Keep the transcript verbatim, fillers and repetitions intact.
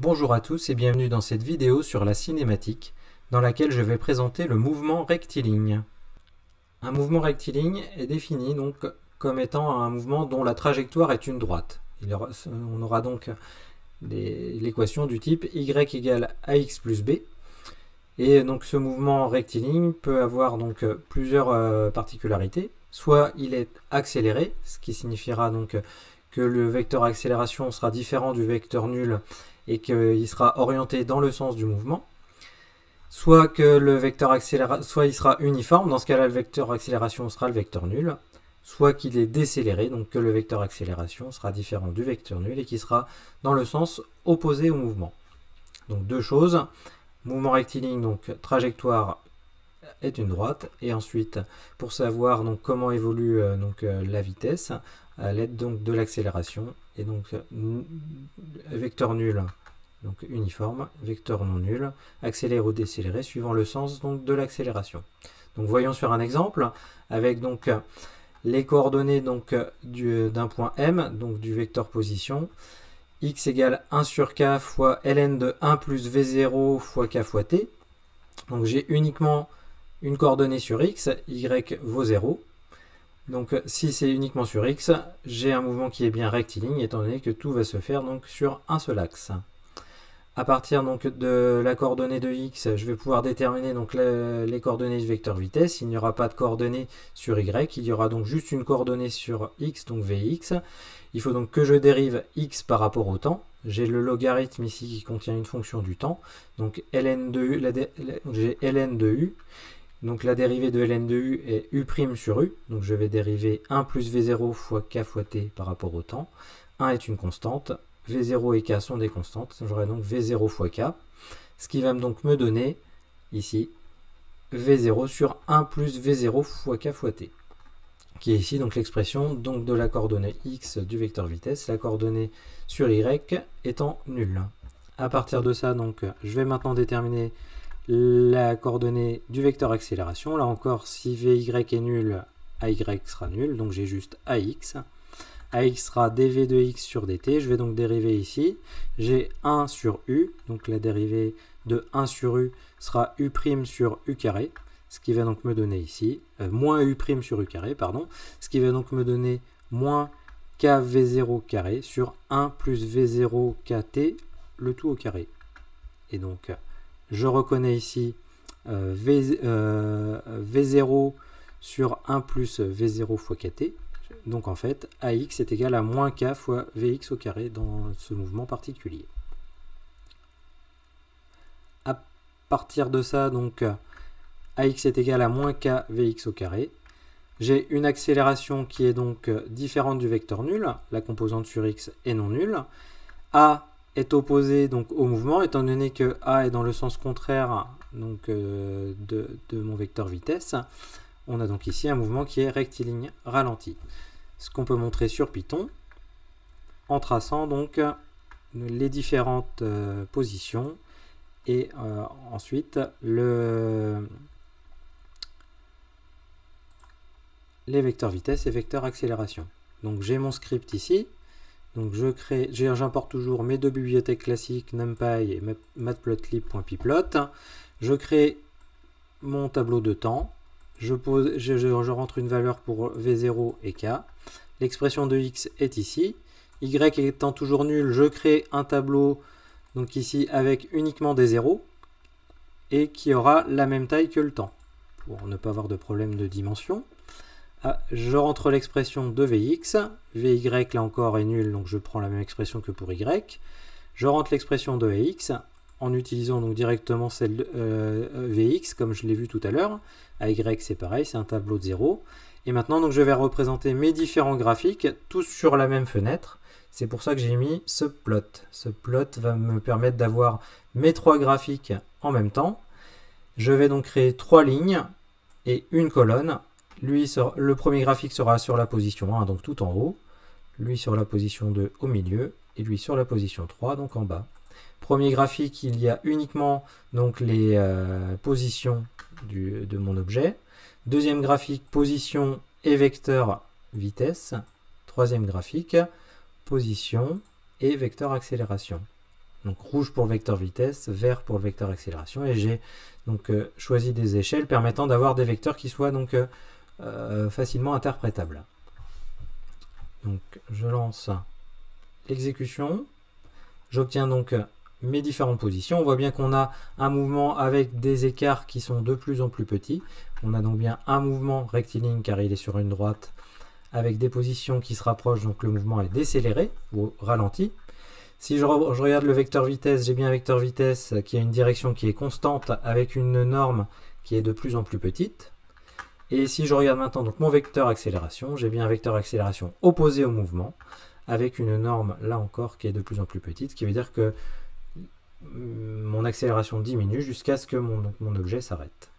Bonjour à tous et bienvenue dans cette vidéo sur la cinématique, dans laquelle je vais présenter le mouvement rectiligne. Un mouvement rectiligne est défini donc comme étant un mouvement dont la trajectoire est une droite. Il aura, on aura donc l'équation du type y égale ax plus b. Et donc ce mouvement rectiligne peut avoir donc plusieurs euh, particularités. Soit il est accéléré, ce qui signifiera donc que le vecteur accélération sera différent du vecteur nul et qu'il sera orienté dans le sens du mouvement. Soit que le vecteur accélération, soit il sera uniforme, dans ce cas-là le vecteur accélération sera le vecteur nul. Soit qu'il est décéléré, donc que le vecteur accélération sera différent du vecteur nul et qui sera dans le sens opposé au mouvement. Donc deux choses. Mouvement rectiligne, donc trajectoire est une droite, et ensuite pour savoir donc comment évolue euh, donc euh, la vitesse à l'aide donc de l'accélération, et donc euh, vecteur nul donc uniforme, vecteur non nul, accéléré ou décéléré suivant le sens donc de l'accélération. Donc voyons sur un exemple avec donc les coordonnées donc du d'un point M, donc du vecteur position. X égale un sur k fois ln de un plus v zéro fois k fois t. Donc j'ai uniquement une coordonnée sur x, y vaut zéro. Donc si c'est uniquement sur x, j'ai un mouvement qui est bien rectiligne, étant donné que tout va se faire donc sur un seul axe. À partir donc de la coordonnée de x, je vais pouvoir déterminer donc les, les coordonnées du vecteur vitesse. Il n'y aura pas de coordonnées sur y, il y aura donc juste une coordonnée sur x, donc vx. Il faut donc que je dérive x par rapport au temps. J'ai le logarithme ici qui contient une fonction du temps. Donc ln de u, j'ai ln de u. Donc la dérivée de ln de u est u' sur u. Donc je vais dériver un plus v zéro fois k fois t par rapport au temps. un est une constante. v zéro et k sont des constantes. J'aurai donc v zéro fois k. Ce qui va donc me donner ici v zéro sur un plus v zéro fois k fois t. Qui est ici donc l'expression donc de la coordonnée x du vecteur vitesse, la coordonnée sur y étant nulle. À partir de ça, donc, je vais maintenant déterminer la coordonnée du vecteur accélération. Là encore, si vy est nul, ay sera nul, donc j'ai juste ax. Ax sera dv de x sur dt, je vais donc dériver ici. J'ai un sur u, donc la dérivée de un sur u sera u' sur u carré. Ce qui va donc me donner ici, euh, moins u' sur u carré, pardon, ce qui va donc me donner moins kv zéro carré sur un plus v zéro kt, le tout au carré. Et donc, je reconnais ici euh, v, euh, v zéro sur un plus v zéro fois kt. Donc en fait, ax est égal à moins k fois vx au carré dans ce mouvement particulier. À partir de ça, donc, ax est égal à moins k vx au carré. J'ai une accélération qui est donc différente du vecteur nul, la composante sur x est non nulle. A est opposé donc au mouvement, étant donné que A est dans le sens contraire donc, euh, de, de mon vecteur vitesse. On a donc ici un mouvement qui est rectiligne ralenti. Ce qu'on peut montrer sur Python en traçant donc les différentes euh, positions et euh, ensuite le les vecteurs vitesse et vecteurs accélération. Donc j'ai mon script ici, donc je crée, j'importe toujours mes deux bibliothèques classiques NumPy et matplotlib.pyplot. Je crée mon tableau de temps, je, pose, je, je, je rentre une valeur pour v zéro et k. L'expression de x est ici. Y étant toujours nul, je crée un tableau donc ici avec uniquement des zéros et qui aura la même taille que le temps pour ne pas avoir de problème de dimension. Ah, je rentre l'expression de Vx, Vy là encore est nul, donc je prends la même expression que pour y. Je rentre l'expression de Ax en utilisant donc directement celle de euh, Vx comme je l'ai vu tout à l'heure. Ay c'est pareil, c'est un tableau de zéro. Et maintenant donc je vais représenter mes différents graphiques tous sur la même fenêtre. C'est pour ça que j'ai mis ce plot. Ce plot va me permettre d'avoir mes trois graphiques en même temps. Je vais donc créer trois lignes et une colonne. Lui, le premier graphique sera sur la position un, donc tout en haut. Lui sur la position deux au milieu. Et lui sur la position trois, donc en bas. Premier graphique, il y a uniquement donc, les euh, positions du, de mon objet. Deuxième graphique, position et vecteur vitesse. Troisième graphique, position et vecteur accélération. Donc rouge pour le vecteur vitesse, vert pour le vecteur accélération, et j'ai donc euh, choisi des échelles permettant d'avoir des vecteurs qui soient donc euh, euh, facilement interprétables. Donc je lance l'exécution, j'obtiens donc mes différentes positions. On voit bien qu'on a un mouvement avec des écarts qui sont de plus en plus petits. On a donc bien un mouvement rectiligne car il est sur une droite avec des positions qui se rapprochent, donc le mouvement est décéléré ou ralenti. Si je, re je regarde le vecteur vitesse, j'ai bien un vecteur vitesse qui a une direction qui est constante avec une norme qui est de plus en plus petite. Et si je regarde maintenant donc mon vecteur accélération, j'ai bien un vecteur accélération opposé au mouvement avec une norme là encore qui est de plus en plus petite, ce qui veut dire que mon accélération diminue jusqu'à ce que mon, mon objet s'arrête.